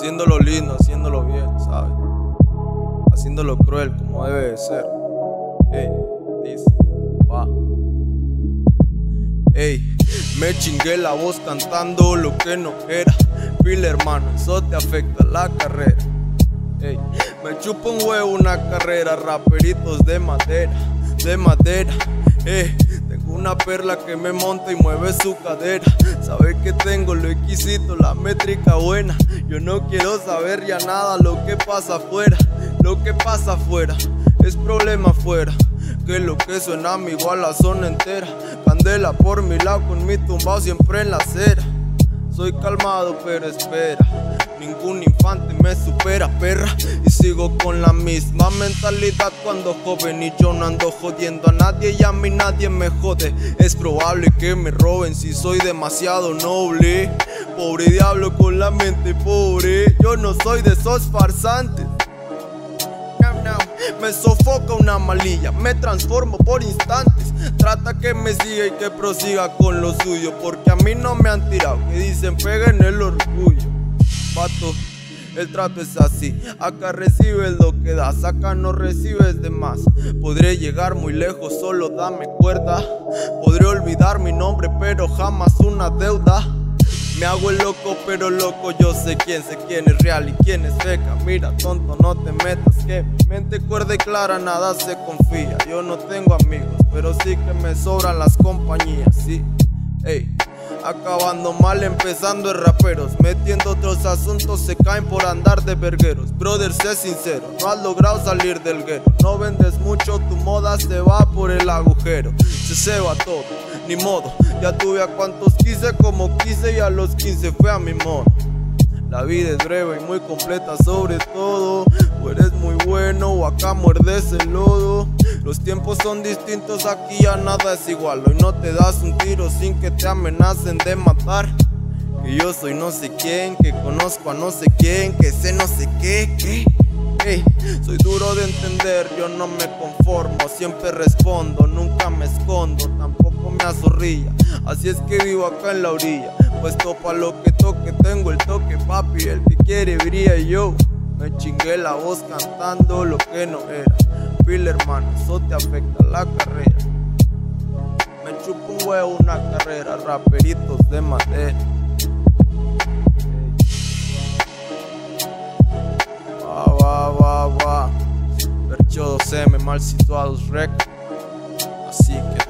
haciéndolo lindo, haciéndolo bien, ¿sabes? Haciéndolo cruel como debe de ser. Ey, dice, va. Ey, me chingué la voz cantando lo que no era. Pile hermano, eso te afecta la carrera. Ey, me chupa un huevo una carrera, raperitos de madera, de madera. Tengo una perla que me monta y mueve su cadera. Sabe que tengo lo exquisito, la métrica buena. Yo no quiero saber ya nada lo que pasa afuera. Lo que pasa afuera es problema afuera. Que lo que suena a mí igual la zona entera. Candela por mi lado con mi tumbao siempre en la acera. Soy calmado pero espera, ningún infante me supera, perra. Y sigo con la misma mentalidad cuando joven. Y yo no ando jodiendo a nadie y a mí nadie me jode. Es probable que me roben si soy demasiado noble. Pobre diablo con la mente pobre. Yo no soy de esos farsantes. Me sofoca una malilla, me transformo por instantes. Trata que me siga y que prosiga con lo suyo, porque a mí no me han tirado, que dicen peguen el orgullo. Vato, el trato es así, acá recibes lo que das, acá no recibes de más. Podré llegar muy lejos, solo dame cuerda. Podré olvidar mi nombre, pero jamás una deuda. Me hago el loco, pero loco yo sé quién es real y quién es feca. Mira, tonto, no te metas, que mi mente cuerda y clara, nada se confía. Yo no tengo amigos, pero sí que me sobran las compañías, sí. Ey, acabando mal, empezando en raperos. Metiendo otros asuntos, se caen por andar de vergueros. Brother, sé sincero, no has logrado salir del guero. No vendes mucho, tu moda se va por el agujero. Se va todo, ni modo. Ya tuve a cuantos quise como quise y a los 15 fue a mi modo. La vida es breve y muy completa sobre todo. O eres muy bueno o acá muerdes el lodo. Los tiempos son distintos, aquí ya nada es igual. Hoy no te das un tiro sin que te amenacen de matar. Que yo soy no sé quién, que conozco a no sé quién, que sé no sé qué. Hey, soy duro de entender, yo no me conformo. Siempre respondo, nunca me escondo, tampoco me azorrilla. Así es que vivo acá en la orilla. Puesto pa' lo que toque, tengo el toque, papi. El que quiere brilla y yo me chingué la voz cantando lo que no era. Pile hermano, eso te afecta la carrera. Me chupo un huevo una carrera, raperitos de madera. Va. Percho 2M, mal situados rec. Así que